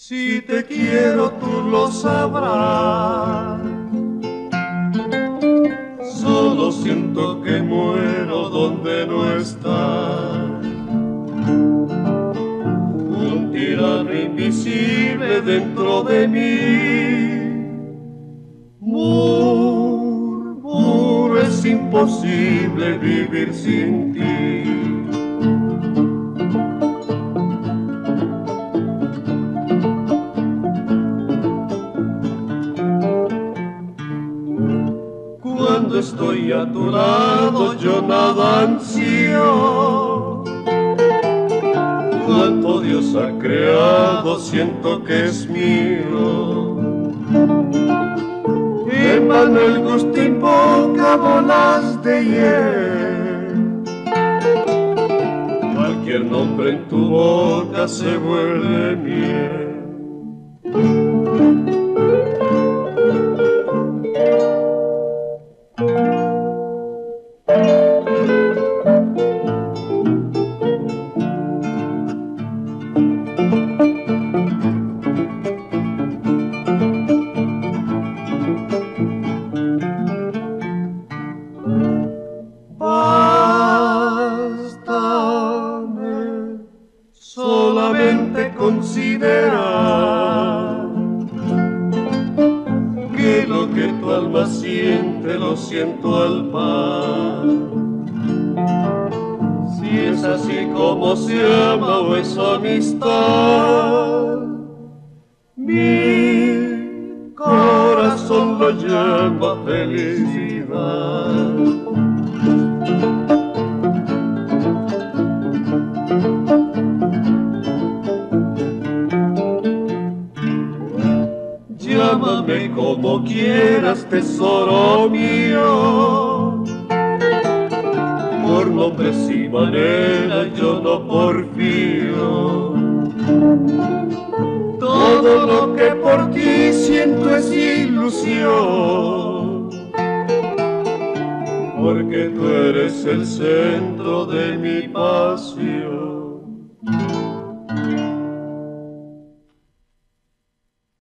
Si te quiero tú lo sabrás. Solo siento que muero donde no estás. Un tirano invisible dentro de mí. Murmuro, es imposible vivir sin ti. Cuando estoy a tu lado yo nada ansío. Cuanto Dios ha creado siento que es mío. En vano el gusto invoca bolas de hiel. Cualquier nombre en tu boca se vuelve miel. Bástame solamente considerar que lo que tu alma siente lo siento al par. Si es así como se ama o es amistad, mi corazón lo llama felicidad. Llámame como quieras, tesoro mío. Por nombres y maneras yo no porfío. Todo lo que por ti siento es ilusión, porque tú eres el centro de mi pasión.